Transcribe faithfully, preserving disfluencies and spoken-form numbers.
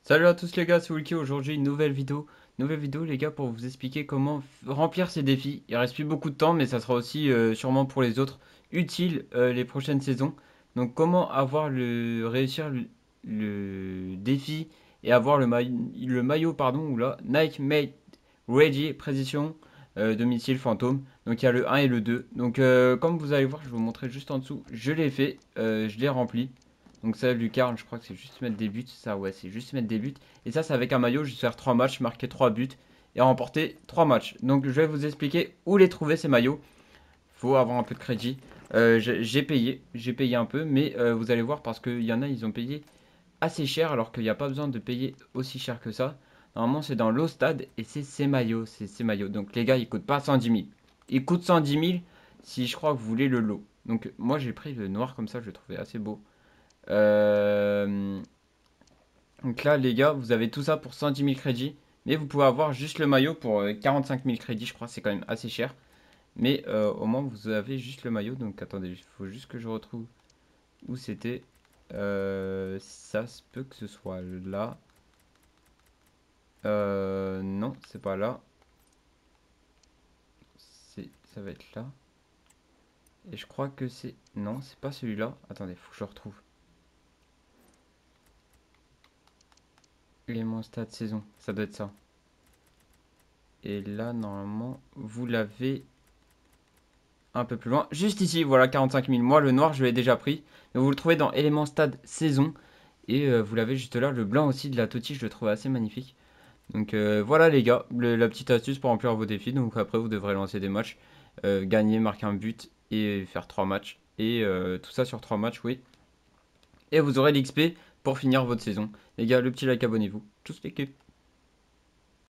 Salut à tous les gars, c'est Wulky. Aujourd'hui une nouvelle vidéo. Nouvelle vidéo les gars pour vous expliquer comment f- remplir ces défis. Il reste plus beaucoup de temps mais ça sera aussi euh, sûrement pour les autres utile euh, les prochaines saisons. Donc comment avoir le réussir le, le défi et avoir le, maille- le maillot pardon ou là Nike Made Ready Précision euh, domicile fantôme. Donc il y a le un et le deux. Donc euh, comme vous allez voir, je vais vous montrer juste en dessous. Je l'ai fait, euh, je l'ai rempli. Donc ça, Lucarne, je crois que c'est juste mettre des buts. Ça, ouais, c'est juste mettre des buts. Et ça, c'est avec un maillot, juste faire trois matchs, marquer trois buts et remporter trois matchs. Donc je vais vous expliquer où les trouver ces maillots. Faut avoir un peu de crédit. Euh, j'ai j'ai payé, j'ai payé un peu, mais euh, vous allez voir parce qu'il y en a, ils ont payé assez cher alors qu'il n'y a pas besoin de payer aussi cher que ça. Normalement, c'est dans l'eau stade et c'est ces maillots, c'est ces maillots. Donc les gars, ils coûtent pas cent dix mille. Ils coûtent cent dix mille si je crois que vous voulez le lot. Donc moi, j'ai pris le noir comme ça, je le trouvais assez beau. Euh, donc là, les gars, vous avez tout ça pour cent dix mille crédits. Mais vous pouvez avoir juste le maillot pour euh, quarante-cinq mille crédits, je crois, c'est quand même assez cher. Mais euh, au moins, vous avez juste le maillot. Donc attendez, il faut juste que je retrouve où c'était. Euh, ça se peut que ce soit là. Euh, non, c'est pas là. C'est, ça va être là. Et je crois que c'est... Non, c'est pas celui-là. Attendez, faut que je le retrouve. Élément stade saison, ça doit être ça. Et là, normalement, vous l'avez un peu plus loin. Juste ici, voilà, quarante-cinq mille. Moi, le noir, je l'ai déjà pris. Donc, vous le trouvez dans élément stade saison. Et euh, vous l'avez juste là. Le blanc aussi de la Totti, je le trouve assez magnifique. Donc euh, voilà les gars, le- la petite astuce pour remplir vos défis. Donc après, vous devrez lancer des matchs, euh, gagner, marquer un but et faire trois matchs. Et euh, tout ça sur trois matchs, oui. Et vous aurez l'X P pour finir votre saison. Les gars, le petit like, abonnez-vous. Tous l'équipe.